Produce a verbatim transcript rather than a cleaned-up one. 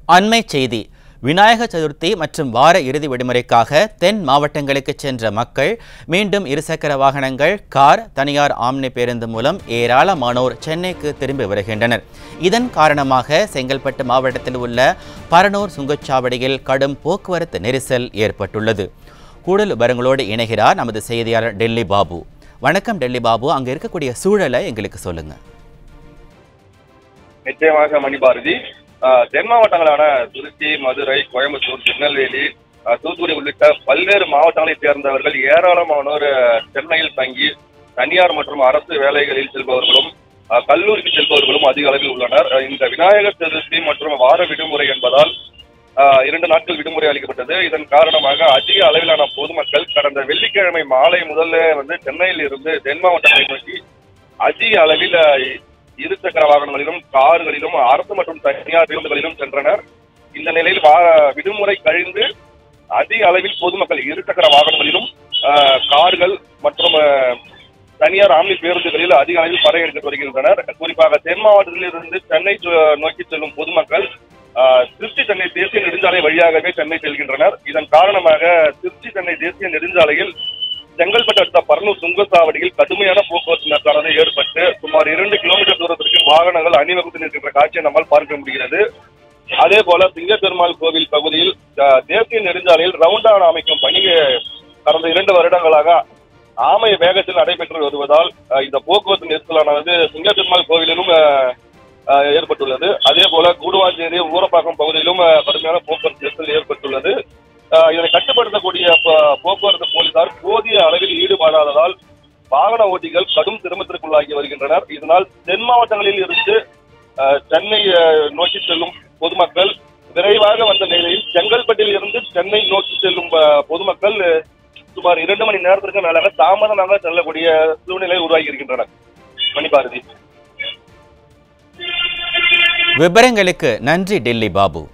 அண்மை செய்தி. விநாயகர் சதுர்த்தி மற்றும் வார இறுதி விடுமுறைக்காக தென் மாவட்டங்களுக்கு சென்ற மக்கள் மீண்டும் இருசக்கர வாகனங்கள், கார், தனியார் ஆம்னி பேருந்து மூலம் ஏராளமானோர் சென்னைக்கு திரும்பி வருகின்றனர். இதன் காரணமாக செங்கல்பட்டு மாவட்டத்தில் உள்ள பரனூர் சுங்கச்சாவடியில் கடும் போக்குவரத்து நெரிசல் ஏற்பட்டுள்ளது. கூடுதல் விவரங்களோடு இணைகிறார் நமது செய்தியாளர் டெல்லி பாபு. வணக்கம் டெல்லி பாபு, அங்கே இருக்கக்கூடிய சூழலை எங்களுக்கு சொல்லுங்க. நிச்சயமாக மணிபாரதி, தென் மாவட்டங்களான திருச்சி, மதுரை, கோயம்புத்தூர், திருநெல்வேலி, தூத்துக்குடி உள்ளிட்ட பல்வேறு மாவட்டங்களைச் சேர்ந்தவர்கள் ஏராளமானோர் சென்னையில் தங்கி தனியார் மற்றும் அரசு வேலைகளில் செல்பவர்களும் கல்லூரிக்கு செல்பவர்களும் அதிக அளவில் உள்ளனர். இந்த விநாயகர் சதுர்த்தி மற்றும் வார விடுமுறை என்பதால் இரண்டு நாட்கள் விடுமுறை அளிக்கப்பட்டது. இதன் காரணமாக அதிக அளவிலான பொதுமக்கள் கடந்த வெள்ளிக்கிழமை மாலை முதல்ல வந்து சென்னையில் இருந்து தென் மாவட்டங்களை நோக்கி அதிக அளவில் இருசக்கர வாகனங்களிலும், கார்களிலும், அரசு மற்றும் தனியார் பேருந்துகளிலும் சென்றனர். இந்த நிலையில் விடுமுறை கழிந்து அதிக அளவில் பொதுமக்கள் இருசக்கர வாகனங்களிலும், கார்கள் மற்றும் தனியார் ஆம்னி பேருந்துகளில் அதிக அளவில் படையெடுத்து வருகின்றனர். குறிப்பாக தென் மாவட்டத்தில் இருந்து சென்னை நோக்கி செல்லும் பொதுமக்கள் திருச்சி சென்னை தேசிய நெடுஞ்சாலை வழியாகவே சென்னை செல்கின்றனர். இதன் காரணமாக திருச்சி சென்னை தேசிய நெடுஞ்சாலையில் செங்கல்பட்டு அடுத்த பரனூர் சுங்கச்சாவடியில் கடுமையான போக்குவரத்து நெரிசலானது ஏற்பட்டு சுமார் இரண்டு கிலோமீட்டர் தூரத்திற்கு வாகனங்கள் அணிவகுத்து நிற்கின்ற காட்சியை நம்மால் பார்க்க முடிகிறது. அதே போல சிங்கப்பெருமாள் கோவில் பகுதியில் தேசிய நெடுஞ்சாலையில் ரவுண்டான அமைக்கும் பணி கடந்த இரண்டு வருடங்களாக ஆமை வேகத்தில் நடைபெற்று வருவதால் இந்த போக்குவரத்து நெரிசலானது சிங்கப்பெருமாள் கோவிலிலும் ஏற்பட்டுள்ளது. அதே போல கூடுவாஞ்சேரி, ஊரப்பாக்கம் பகுதியிலும் கடுமையான போக்குவரத்து நெரிசல் ஏற்பட்டுள்ளது. இதனை கட்டுப்படுத்தக்கூடிய போக்குவரத்து போலீசார் போதிய அளவில் ஈடுபடாததால் வாகன ஓட்டிகள் கடும் சிரமத்திற்குள்ளாகி வருகின்றனர். இதனால் தென் மாவட்டங்களில் இருந்து சென்னை நோக்கி செல்லும் பொதுமக்கள் விரைவாக வந்த நிலையில் செங்கல்பட்டில் இருந்து சென்னை நோக்கி செல்லும் பொதுமக்கள் சுமார் இரண்டு மணி நேரத்திற்கு மேலாக தாமதமாக செல்லக்கூடிய சூழ்நிலை உருவாகி இருக்கின்றனர். மணிபாரதி, விவரங்களுக்கு நன்றி டெல்லி பாபு.